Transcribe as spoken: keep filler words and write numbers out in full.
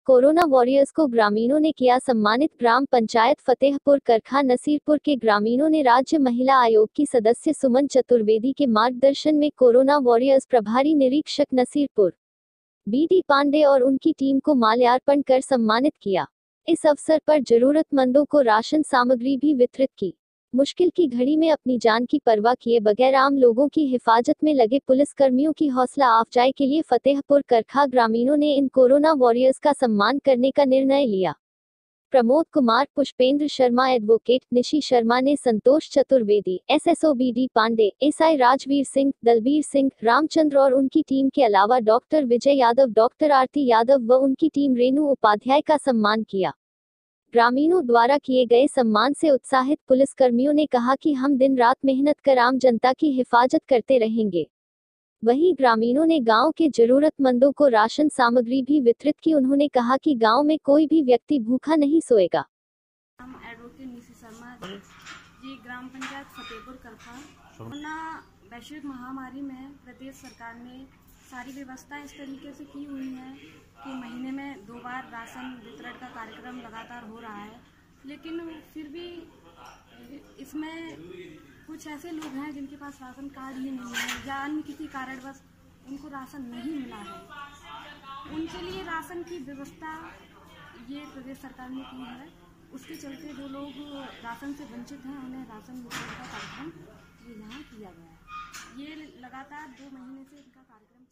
Corona warriors को ग्रामीणों ने किया सम्मानित। ग्राम पंचायत फतेहपुर करखा नसीरपुर के ग्रामीणों ने राज्य महिला आयोग की सदस्य सुमन चतुर्वेदी के मार्गदर्शन में कोरोना वॉरियर्स प्रभारी निरीक्षक नसीरपुर बी डी पांडे और उनकी टीम को माल्यार्पण कर सम्मानित किया। इस अवसर पर जरूरतमंदों को राशन सामग्री भी वितरित की। मुश्किल की घड़ी में अपनी जान की परवाह किए बगैर आम लोगों की हिफाजत में लगे पुलिसकर्मियों की हौसला अफजाई के लिए फतेहपुर करखा ग्रामीणों ने इन कोरोना वॉरियर्स का सम्मान करने का निर्णय लिया। प्रमोद कुमार, पुष्पेंद्र शर्मा, एडवोकेट निशी शर्मा ने Santosh Chaturvedi, SSO B D Pandey, SI Rajveer Singh, Dalbir Singh, Ramchandra और उनकी टीम के अलावा डॉक्टर विजय यादव, डॉक्टर आरती यादव व उनकी टीम रेणु उपाध्याय का सम्मान किया। ग्रामीणों द्वारा किए गए सम्मान से उत्साहित पुलिसकर्मियों ने कहा कि हम दिन रात मेहनत कर आम जनता की हिफाजत करते रहेंगे। वहीं ग्रामीणों ने गांव के जरूरतमंदों को राशन सामग्री भी वितरित की। उन्होंने कहा कि गांव में कोई भी व्यक्ति भूखा नहीं सोएगा। हम एडवोकेट निशी शर्मा जी, ग्राम पंचायत फतेहपुर करखा। कोरोना वैश्विक महामारी में प्रदेश सरकार ने सारी व्यवस्था इस तरीके से की हुई है कि महीने में दो बार राशन वितरण का कार्यक्रम लगातार हो रहा है, लेकिन फिर भी इसमें कुछ ऐसे लोग हैं जिनके पास राशन कार्ड ही नहीं है या अन्य किसी कारणवश उनको राशन नहीं मिला है। उनके लिए राशन की व्यवस्था ये प्रदेश सरकार ने की है। उसके चलते जो लोग राशन से वंचित हैं उन्हें राशन वितरण का कार्यक्रम ये यहाँ किया गया है। ये लगातार दो महीने से इनका कार्यक्रम